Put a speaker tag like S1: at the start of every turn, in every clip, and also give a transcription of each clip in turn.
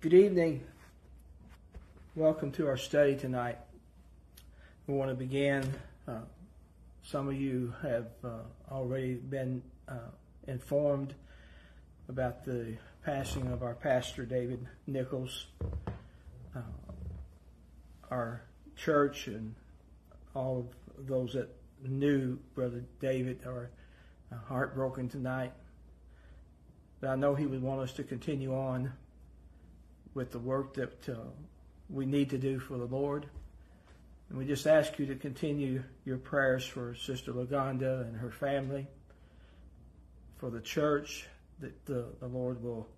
S1: Good evening. Welcome to our study tonight. We want to begin. Some of you have already been informed about the passing of our pastor, David Nichols. Our church and all of those that knew Brother David are heartbroken tonight. But I know he would want us to continue on with the work that we need to do for the Lord. And we just ask you to continue your prayers for Sister Lagonda and her family, for the church, that the Lord will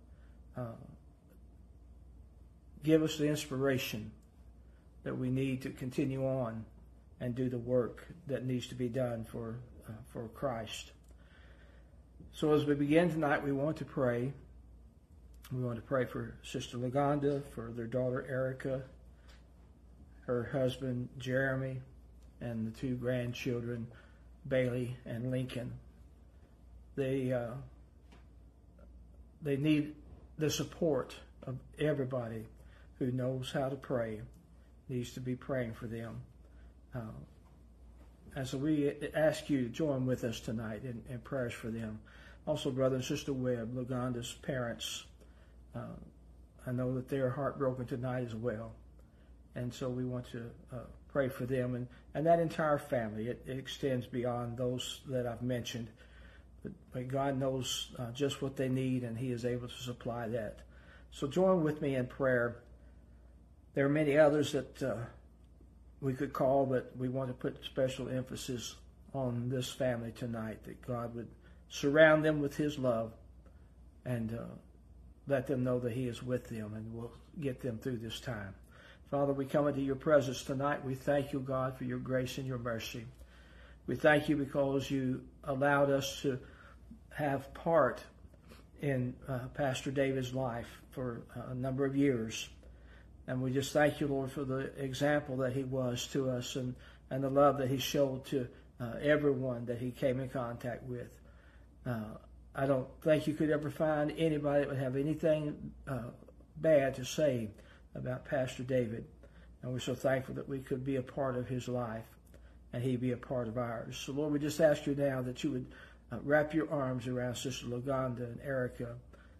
S1: give us the inspiration that we need to continue on and do the work that needs to be done for Christ. So as we begin tonight, we want to pray. We want to pray for Sister Lagonda, for their daughter Erica, her husband Jeremy, and the two grandchildren, Bailey and Lincoln. They need the support of everybody who knows how to pray, needs to be praying for them. And so we ask you to join with us tonight in prayers for them. Also, Brother and Sister Webb, Lagonda's parents, I know that they are heartbroken tonight as well. And so we want to pray for them and that entire family. It extends beyond those that I've mentioned. But God knows just what they need, and He is able to supply that. So join with me in prayer. There are many others that we could call, but we want to put special emphasis on this family tonight, that God would surround them with His love and let them know that He is with them and will get them through this time. Father, we come into your presence tonight. We thank you, God, for your grace and your mercy. We thank you because you allowed us to have part in Pastor David's life for a number of years. And we just thank you, Lord, for the example that he was to us and the love that he showed to everyone that he came in contact with. I don't think you could ever find anybody that would have anything bad to say about Pastor David. And we're so thankful that we could be a part of his life and he be a part of ours. So, Lord, we just ask you now that you would wrap your arms around Sister Lagonda and Erica,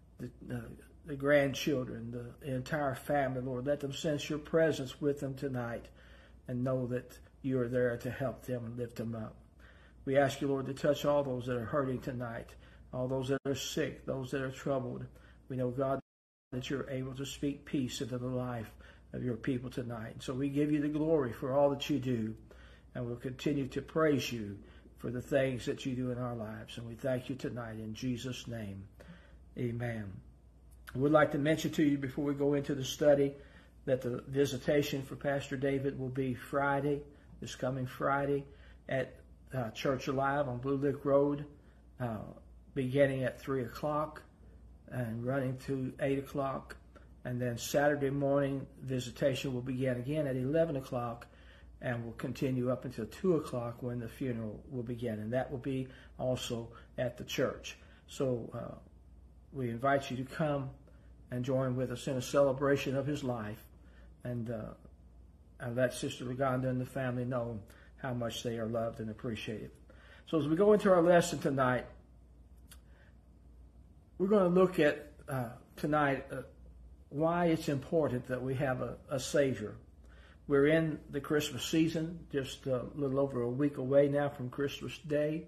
S1: the grandchildren, the entire family, Lord. Let them sense your presence with them tonight and know that you are there to help them and lift them up. We ask you, Lord, to touch all those that are hurting tonight, all those that are sick, those that are troubled. We know, God, that you're able to speak peace into the life of your people tonight. So we give you the glory for all that you do, and we'll continue to praise you for the things that you do in our lives. And we thank you tonight in Jesus' name. Amen. I would like to mention to you before we go into the study that the visitation for Pastor David will be Friday, this coming Friday, at Church Alive on Blue Lick Road, beginning at 3 o'clock and running to 8 o'clock. And then Saturday morning, visitation will begin again at 11 o'clock and will continue up until 2 o'clock when the funeral will begin. And that will be also at the church. So we invite you to come and join with us in a celebration of his life and let Sister Lagonda and the family know how much they are loved and appreciated. So as we go into our lesson tonight, we're going to look at tonight why it's important that we have a Savior. We're in the Christmas season, just a little over a week away now from Christmas Day.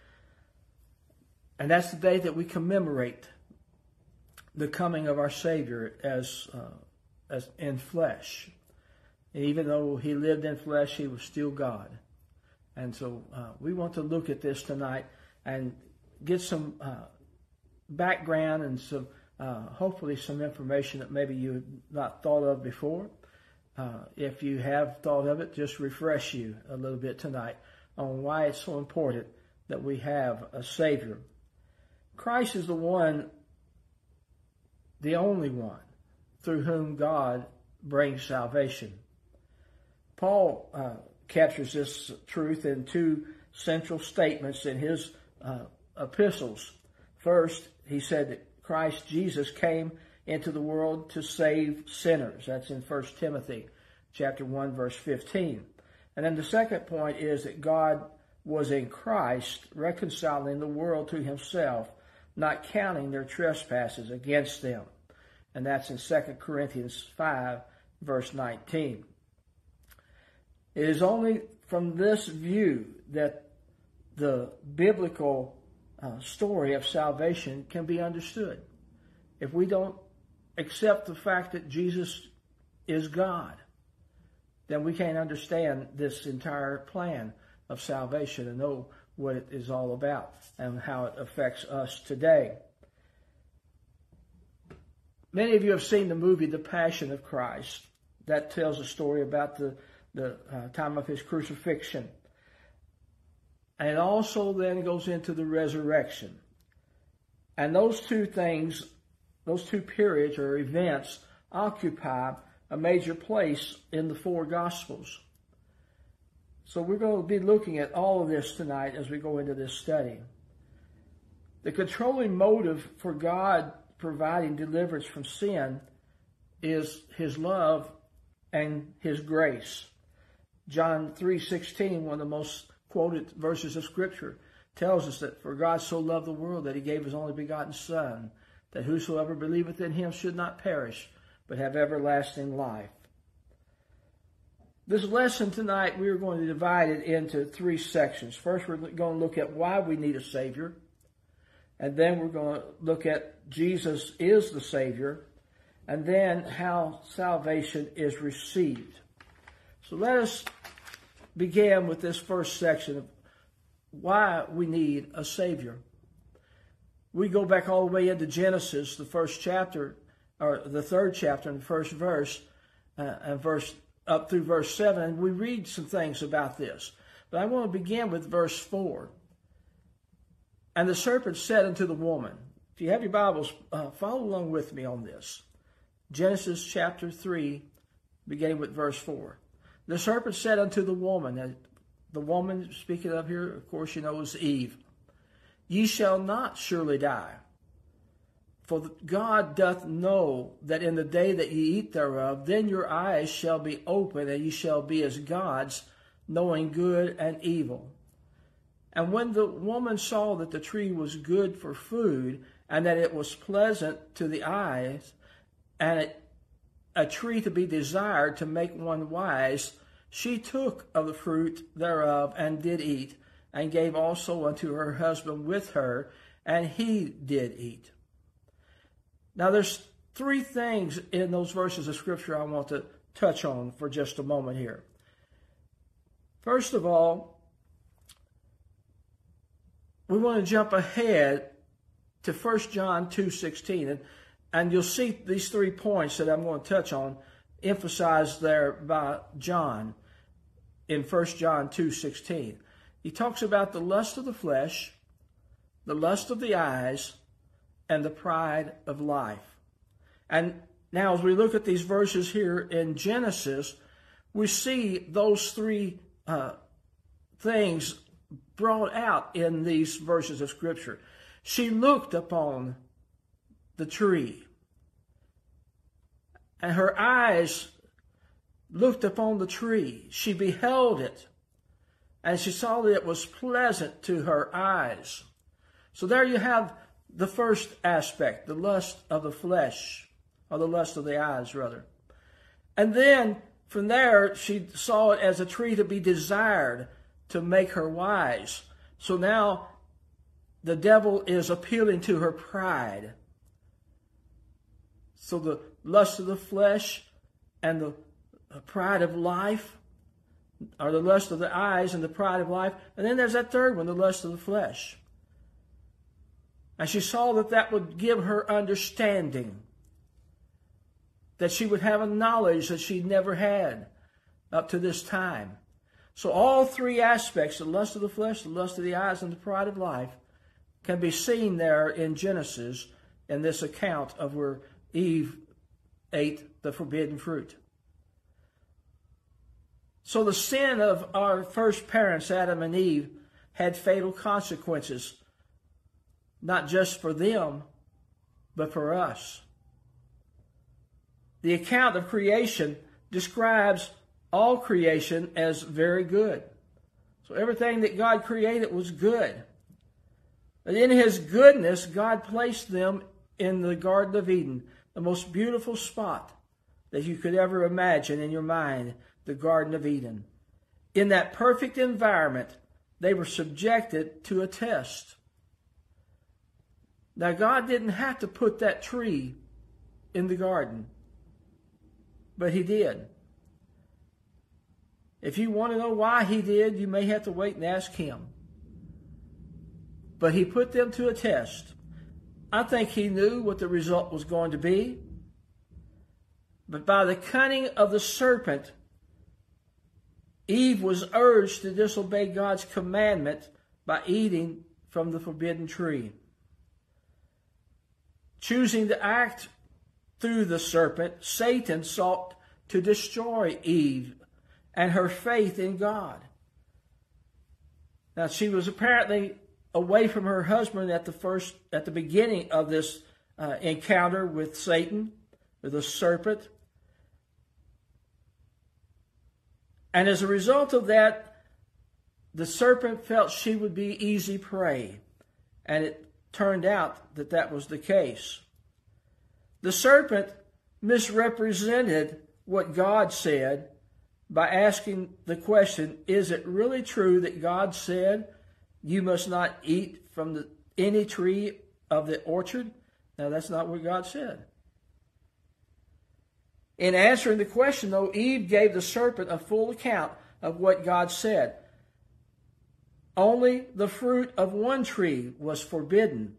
S1: And that's the day that we commemorate the coming of our Savior as in flesh. And even though he lived in flesh, he was still God. And so we want to look at this tonight and get some background and some hopefully some information that maybe you had not thought of before. If you have thought of it, just refresh you a little bit tonight on why it's so important that we have a Savior. Christ is the one, the only one, through whom God brings salvation. Paul captures this truth in two central statements in his epistles. First, he said that Christ Jesus came into the world to save sinners. That's in 1 Timothy chapter 1, verse 15. And then the second point is that God was in Christ reconciling the world to himself, not counting their trespasses against them. And that's in 2 Corinthians 5, verse 19. It is only from this view that the biblical story of salvation can be understood. If we don't accept the fact that Jesus is God, then we can't understand this entire plan of salvation and know what it is all about and how it affects us today. Many of you have seen the movie The Passion of Christ. That tells a story about the time of his crucifixion. And it also then goes into the resurrection. And those two things, those two periods or events, occupy a major place in the four Gospels. So we're going to be looking at all of this tonight as we go into this study. The controlling motive for God providing deliverance from sin is his love and his grace. John 3:16, one of the most quoted verses of Scripture, tells us that for God so loved the world that he gave his only begotten Son, that whosoever believeth in him should not perish, but have everlasting life. This lesson tonight, we are going to divide it into three sections. First, we're going to look at why we need a Savior. And then we're going to look at Jesus is the Savior. And then how salvation is received. So let us begin with this first section of why we need a Savior. We go back all the way into Genesis, the first chapter, or the third chapter and the first verse, up through verse 7, and we read some things about this. But I want to begin with verse 4. And the serpent said unto the woman, if you have your Bibles, follow along with me on this. Genesis chapter 3, beginning with verse 4. The serpent said unto the woman, and the woman speaking of here, of course, you know, is Eve. Ye shall not surely die. For God doth know that in the day that ye eat thereof, then your eyes shall be opened, and ye shall be as gods, knowing good and evil. And when the woman saw that the tree was good for food, and that it was pleasant to the eyes, and a tree to be desired to make one wise, she took of the fruit thereof, and did eat, and gave also unto her husband with her, and he did eat. Now there's three things in those verses of Scripture I want to touch on for just a moment here. First of all, we want to jump ahead to 1 John 2:16, and you'll see these 3 points that I'm going to touch on emphasized there by John in 1 John 2:16. He talks about the lust of the flesh, the lust of the eyes, and the pride of life. And now as we look at these verses here in Genesis, we see those three things brought out in these verses of Scripture. She looked upon the tree, and her eyes looked upon the tree. She beheld it, and she saw that it was pleasant to her eyes. So there you have the first aspect, the lust of the flesh, or the lust of the eyes, rather. And then from there, she saw it as a tree to be desired to make her wise. So now the devil is appealing to her pride. So the lust of the flesh and the pride of life, or the lust of the eyes and the pride of life. And then there's that third one, the lust of the flesh. And she saw that that would give her understanding, that she would have a knowledge that she never had up to this time. So all three aspects, the lust of the flesh, the lust of the eyes, and the pride of life, can be seen there in Genesis in this account of where Eve ate the forbidden fruit. So the sin of our first parents, Adam and Eve, had fatal consequences, not just for them, but for us. the account of creation describes all creation as very good. So everything that God created was good. But in his goodness, God placed them in the Garden of Eden, the most beautiful spot that you could ever imagine in your mind, the Garden of Eden. In that perfect environment, they were subjected to a test. Now, God didn't have to put that tree in the garden, but he did. If you want to know why he did, you may have to wait and ask him. But he put them to a test. I think he knew what the result was going to be. But by the cunning of the serpent, Eve was urged to disobey God's commandment by eating from the forbidden tree. Choosing to act through the serpent, Satan sought to destroy Eve and her faith in God. Now, she was apparently away from her husband at the beginning of this encounter with Satan, with the serpent. And as a result of that, the serpent felt she would be easy prey. And it turned out that that was the case. The serpent misrepresented what God said by asking the question, is it really true that God said you must not eat from any tree of the orchard? Now, that's not what God said. In answering the question, though, Eve gave the serpent a full account of what God said. Only the fruit of one tree was forbidden.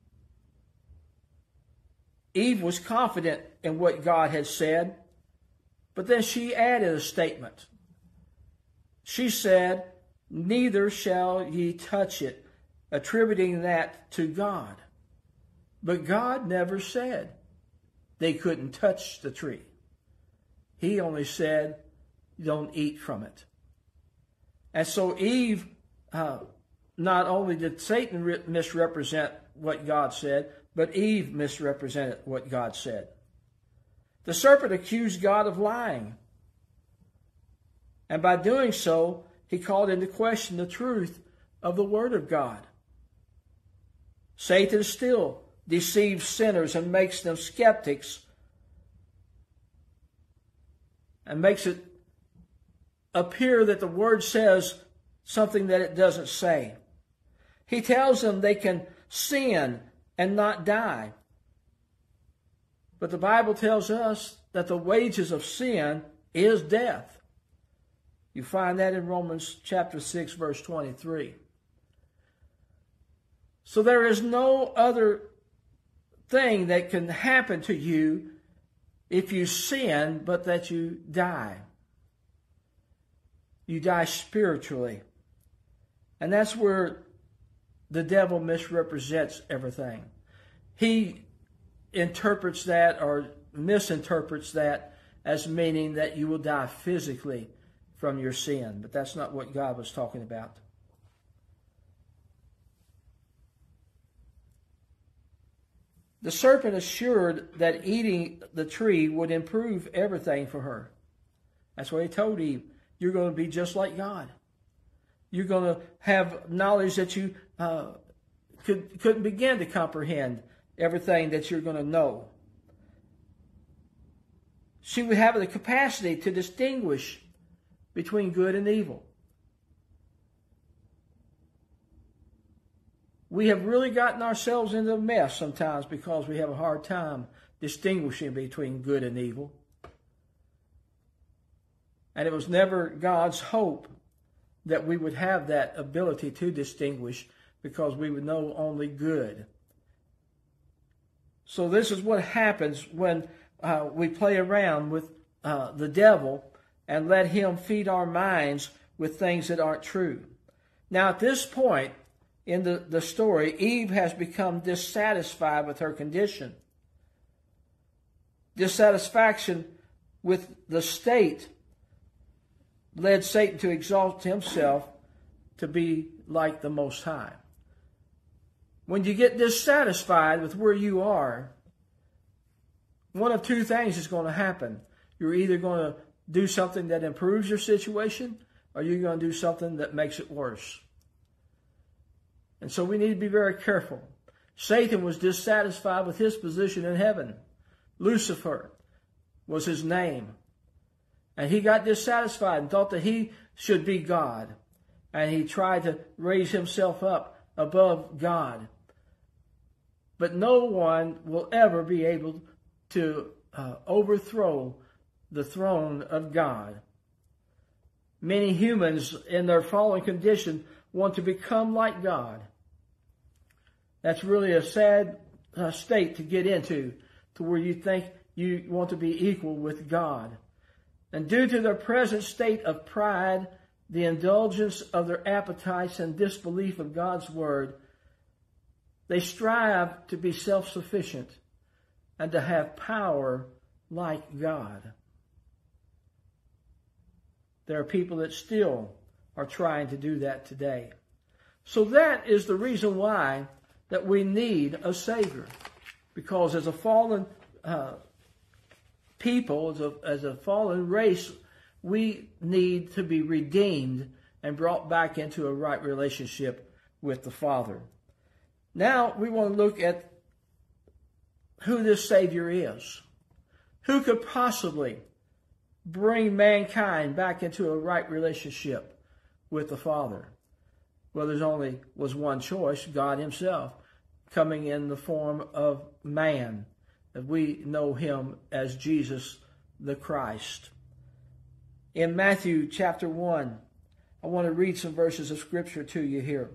S1: Eve was confident in what God had said, but then she added a statement. She said, "Neither shall ye touch it," attributing that to God. But God never said they couldn't touch the tree. He only said, don't eat from it. And so Eve, not only did Satan misrepresent what God said, but Eve misrepresented what God said. The serpent accused God of lying. And by doing so, he called into question the truth of the Word of God. Satan still deceives sinners and makes them skeptics and makes it appear that the Word says something that it doesn't say. He tells them they can sin and not die. But the Bible tells us that the wages of sin is death. You find that in Romans chapter 6, verse 23. So there is no other thing that can happen to you if you sin, but that you die. You die spiritually. And that's where the devil misrepresents everything. He interprets that or misinterprets that as meaning that you will die physically from your sin. But that's not what God was talking about. The serpent assured that eating the tree would improve everything for her. That's what he told Eve. You're going to be just like God. You're going to have knowledge that you couldn't begin to comprehend everything that you're going to know. She would have the capacity to distinguish between good and evil. We have really gotten ourselves into a mess sometimes because we have a hard time distinguishing between good and evil. And it was never God's hope that we would have that ability to distinguish because we would know only good. So this is what happens when we play around with the devil and let him feed our minds with things that aren't true. Now at this point in the story, Eve has become dissatisfied with her condition. Dissatisfaction with the state led Satan to exalt himself to be like the Most High. When you get dissatisfied with where you are, one of two things is going to happen. You're either going to do something that improves your situation, or you're going to do something that makes it worse. And so we need to be very careful. Satan was dissatisfied with his position in heaven. Lucifer was his name. And he got dissatisfied and thought that he should be God. And he tried to raise himself up above God. But no one will ever be able to overthrow the throne of God. Many humans in their fallen condition want to become like God. That's really a sad state to get into, to where you think you want to be equal with God. And due to their present state of pride, the indulgence of their appetites and disbelief of God's word, they strive to be self-sufficient and to have power like God. There are people that still are trying to do that today. So that is the reason why that we need a Savior. Because as a fallen people, as a fallen race, we need to be redeemed and brought back into a right relationship with the Father. Now we want to look at who this Savior is. Who could possibly bring mankind back into a right relationship with the Father? Well, there's only was one choice, God himself, coming in the form of man. We know him as Jesus the Christ. In Matthew chapter 1, I want to read some verses of Scripture to you here.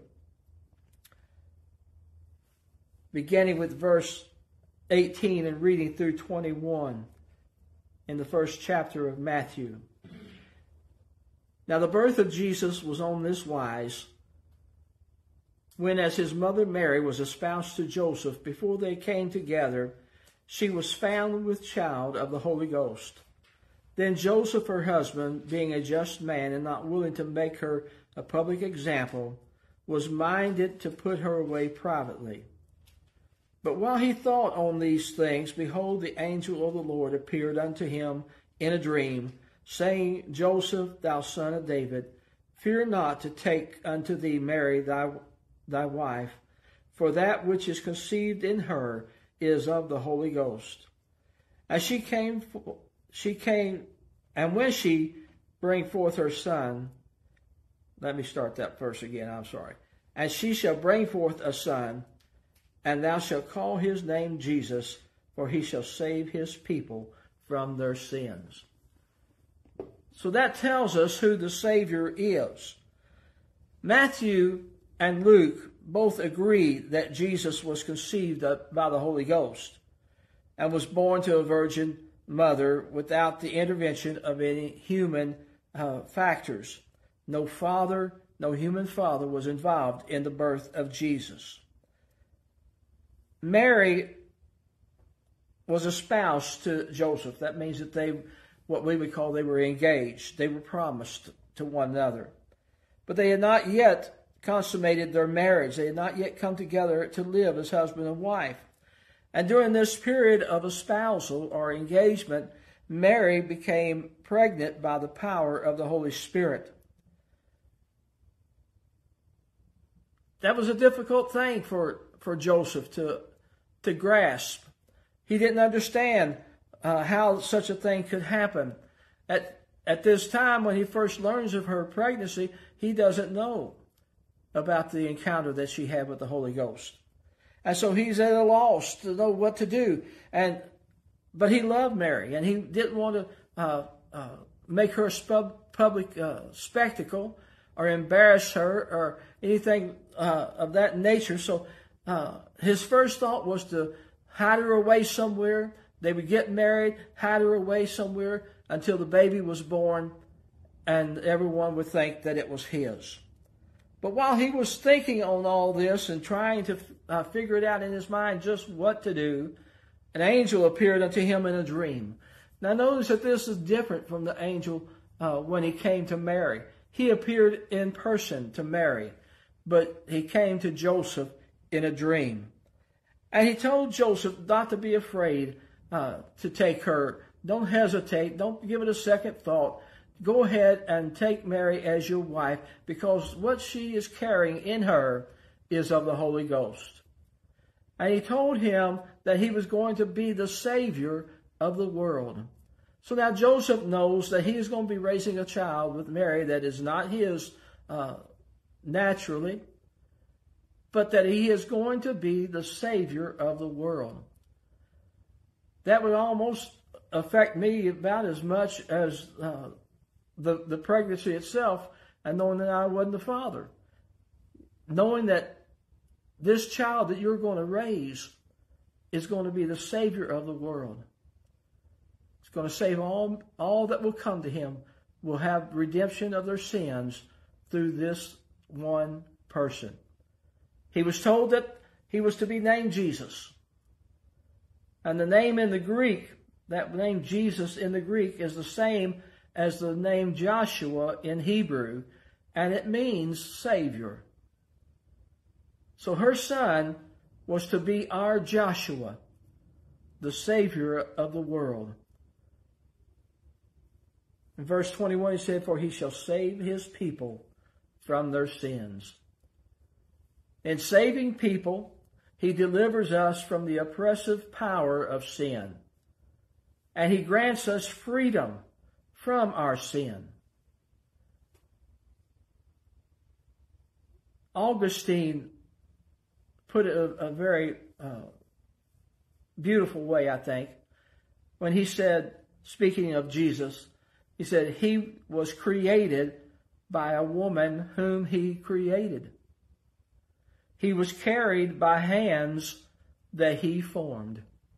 S1: Beginning with verse 18 and reading through 21 in the first chapter of Matthew. Now the birth of Jesus was on this wise, when as his mother Mary was espoused to Joseph, before they came together, she was found with child of the Holy Ghost. Then Joseph, her husband, being a just man and not willing to make her a public example, was minded to put her away privately. But while he thought on these things, behold, the angel of the Lord appeared unto him in a dream, saying, Joseph, thou son of David, fear not to take unto thee Mary thy wife, for that which is conceived in her is of the Holy Ghost. And she came, and when she bring forth her son, let me start that verse again, I'm sorry. And she shall bring forth a son, and thou shalt call his name Jesus, for he shall save his people from their sins. So that tells us who the Savior is. Matthew and Luke both agree that Jesus was conceived by the Holy Ghost and was born to a virgin mother without the intervention of any human factors. No human father was involved in the birth of Jesus. Mary was espoused to Joseph. That means that they were engaged. They were promised to one another. But they had not yet consummated their marriage. They had not yet come together to live as husband and wife. And during this period of espousal or engagement, Mary became pregnant by the power of the Holy Spirit. That was a difficult thing for Joseph to grasp. He didn't understand how such a thing could happen. At this time, when he first learns of her pregnancy, he doesn't know about the encounter that she had with the Holy Ghost. And so he's at a loss to know what to do. But he loved Mary, and he didn't want to make her a public spectacle or embarrass her or anything of that nature. So his first thought was to hide her away somewhere. They would get married, hide her away somewhere until the baby was born, and everyone would think that it was his. But while he was thinking on all this and trying to figure it out in his mind just what to do, an angel appeared unto him in a dream. Now notice that this is different from the angel when he came to Mary. He appeared in person to Mary, but he came to Joseph in a dream. And he told Joseph not to be afraid to take her. Don't hesitate. Don't give it a second thought. Go ahead and take Mary as your wife, because what she is carrying in her is of the Holy Ghost. And he told him that he was going to be the Savior of the world. So now Joseph knows that he is going to be raising a child with Mary that is not his naturally, but that he is going to be the Savior of the world. That would almost affect me about as much as the pregnancy itself, and knowing that I wasn't the father. Knowing that this child that you're going to raise is going to be the Savior of the world. It's going to save all that will come to him, will have redemption of their sins through this one person. He was told that he was to be named Jesus. And the name in the Greek, that name Jesus in the Greek, is the same as the name Joshua in Hebrew, and it means Savior. So her son was to be our Joshua, the Savior of the world. In verse 21 he said, "For he shall save his people from their sins." In saving people, he delivers us from the oppressive power of sin. And he grants us freedom from our sin. Augustine put it a very beautiful way, I think, when he said, speaking of Jesus, he said, he was created by a woman whom he created. He was carried by hands that he formed.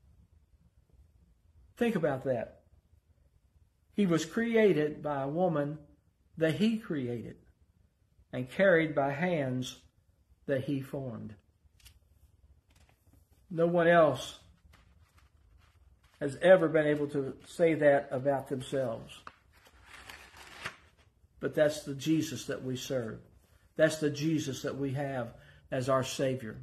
S1: Think about that. He was created by a woman that he created and carried by hands that he formed. No one else has ever been able to say that about themselves. But that's the Jesus that we serve. That's the Jesus that we have as our Savior.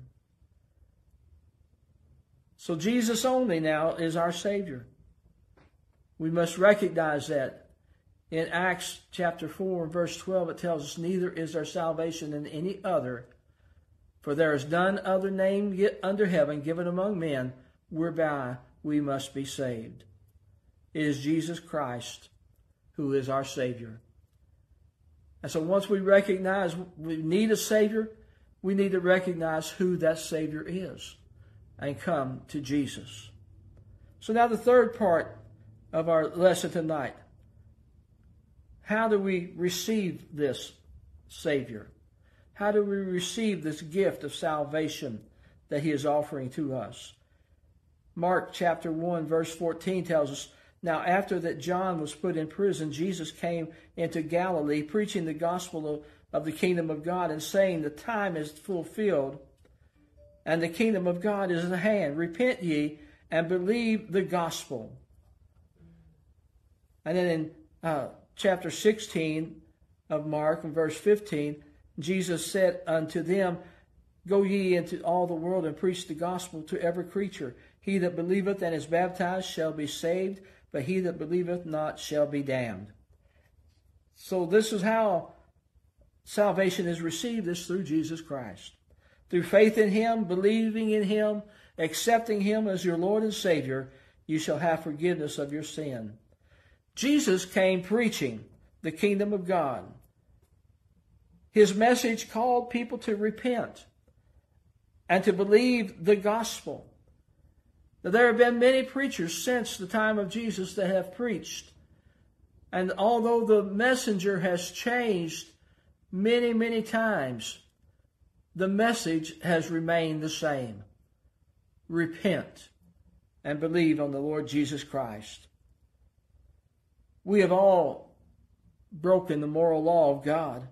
S1: So Jesus only now is our Savior. We must recognize that. In Acts chapter 4 and verse 12 it tells us, "Neither is there salvation in any other, for there is none other name under heaven given among men whereby we must be saved." It is Jesus Christ who is our Savior. And so once we recognize we need a Savior, we need to recognize who that Savior is and come to Jesus. So now the third part of our lesson tonight. How do we receive this Savior? How do we receive this gift of salvation that he is offering to us? Mark chapter 1 verse 14 tells us, "Now after that John was put in prison, Jesus came into Galilee, preaching the gospel of the kingdom of God and saying, the time is fulfilled and the kingdom of God is at hand. Repent ye and believe the gospel." And then in chapter 16 of Mark, in verse 15, Jesus said unto them, "Go ye into all the world and preach the gospel to every creature. He that believeth and is baptized shall be saved, but he that believeth not shall be damned." So this is how salvation is received, is through Jesus Christ. Through faith in him, believing in him, accepting him as your Lord and Savior, you shall have forgiveness of your sin. Jesus came preaching the kingdom of God. His message called people to repent and to believe the gospel. Now, there have been many preachers since the time of Jesus that have preached. And although the messenger has changed many, many times, the message has remained the same. Repent and believe on the Lord Jesus Christ. We have all broken the moral law of God.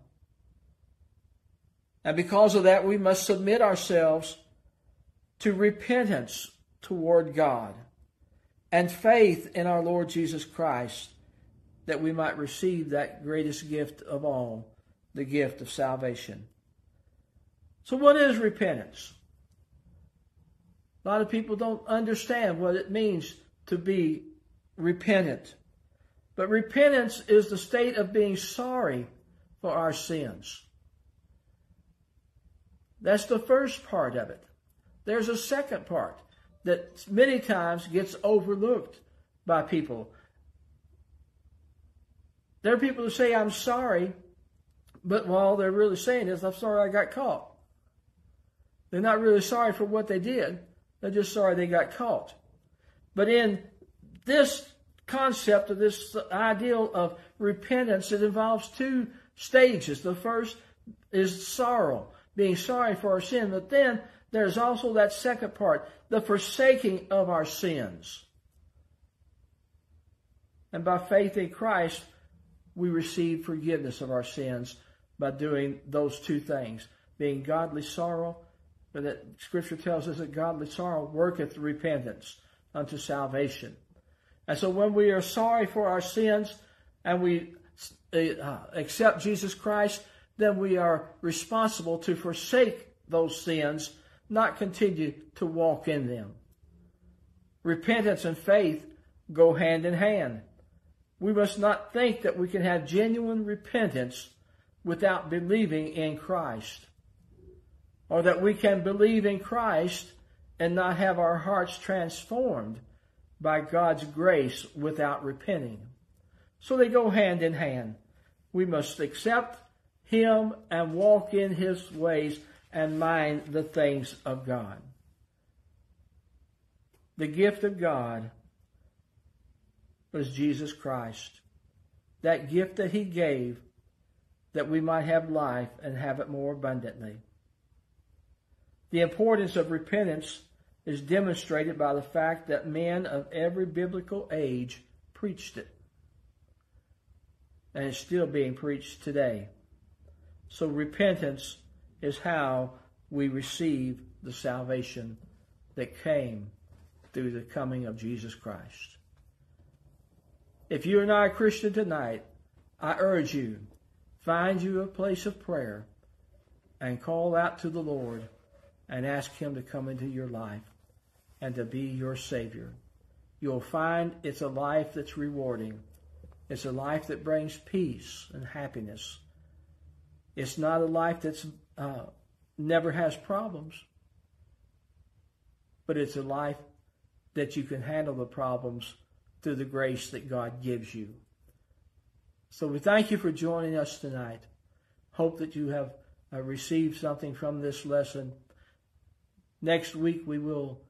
S1: And because of that, we must submit ourselves to repentance toward God and faith in our Lord Jesus Christ, that we might receive that greatest gift of all, the gift of salvation. So what is repentance? A lot of people don't understand what it means to be repentant. But repentance is the state of being sorry for our sins. That's the first part of it. There's a second part that many times gets overlooked by people. There are people who say, I'm sorry, but all they're really saying is, I'm sorry I got caught. They're not really sorry for what they did. They're just sorry they got caught. But in this concept of this ideal of repentance, it involves two stages. The first is sorrow, being sorry for our sin. But then there's also that second part, the forsaking of our sins. And by faith in Christ, we receive forgiveness of our sins by doing those two things, being godly sorrow. But that Scripture tells us that godly sorrow worketh repentance unto salvation. And so when we are sorry for our sins and we accept Jesus Christ, then we are responsible to forsake those sins, not continue to walk in them. Repentance and faith go hand in hand. We must not think that we can have genuine repentance without believing in Christ, or that we can believe in Christ and not have our hearts transformed by God's grace without repenting. So they go hand in hand. We must accept Him and walk in His ways and mind the things of God. The gift of God was Jesus Christ. That gift that He gave that we might have life and have it more abundantly. The importance of repentance is demonstrated by the fact that men of every biblical age preached it. And it's still being preached today. So repentance is how we receive the salvation that came through the coming of Jesus Christ. If you are not a Christian tonight, I urge you, find you a place of prayer and call out to the Lord and ask Him to come into your life and to be your Savior. You'll find it's a life that's rewarding. It's a life that brings peace and happiness. It's not a life that's never has problems, but it's a life that you can handle the problems through the grace that God gives you. So we thank you for joining us tonight. Hope that you have received something from this lesson. Next week we will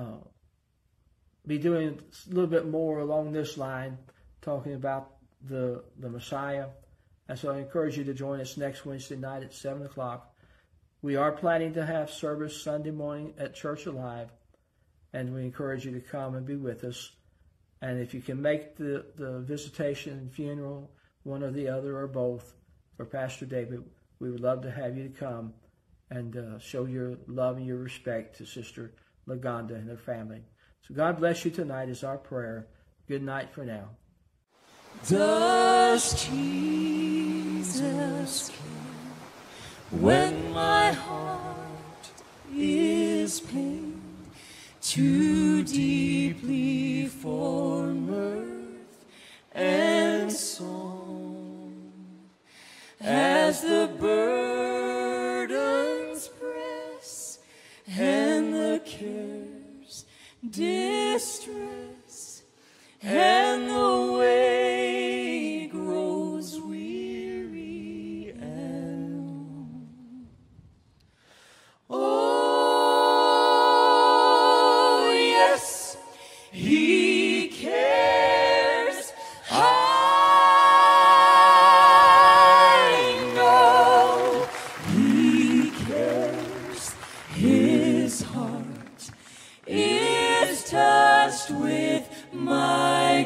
S1: be doing a little bit more along this line, talking about the Messiah. And so I encourage you to join us next Wednesday night at 7 o'clock. We are planning to have service Sunday morning at Church Alive, and we encourage you to come and be with us. And if you can make the visitation and funeral, one or the other or both, for Pastor David, we would love to have you to come and show your love and your respect to Sister Lagonda and her family. So God bless you tonight is our prayer. Good night for now.
S2: Does Jesus care when my heart is pained too deeply for mirth and song, as the burdens press and the cares distress and the way grows weary and long? Oh, yes, He cares. I know He cares. His heart is touched with my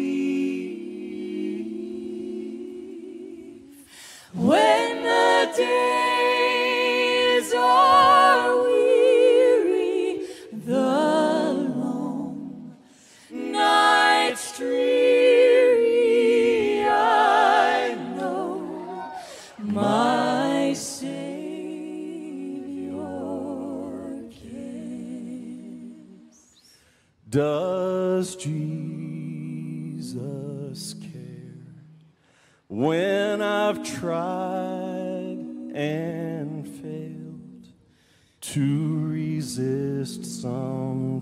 S2: grief. When the days are weary, the long nights dreary, I know my Savior cares.
S3: Does Jesus care when I've tried and failed to resist some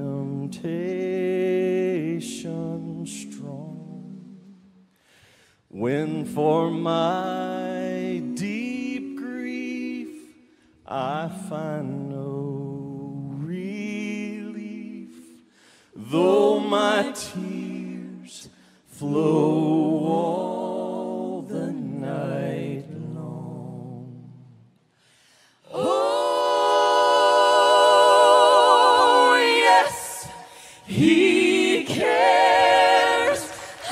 S3: temptation strong? When for my deep grief I find no relief, though my tears flow all the night long.
S2: Oh, yes, He cares.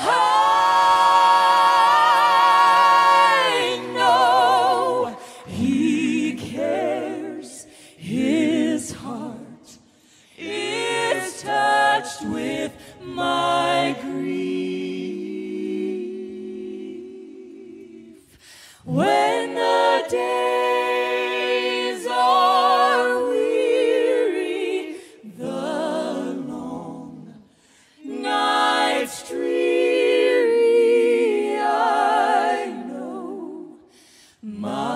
S2: I know He cares. His heart is touched with my grief. When the days are weary, the long nights dreary, I know my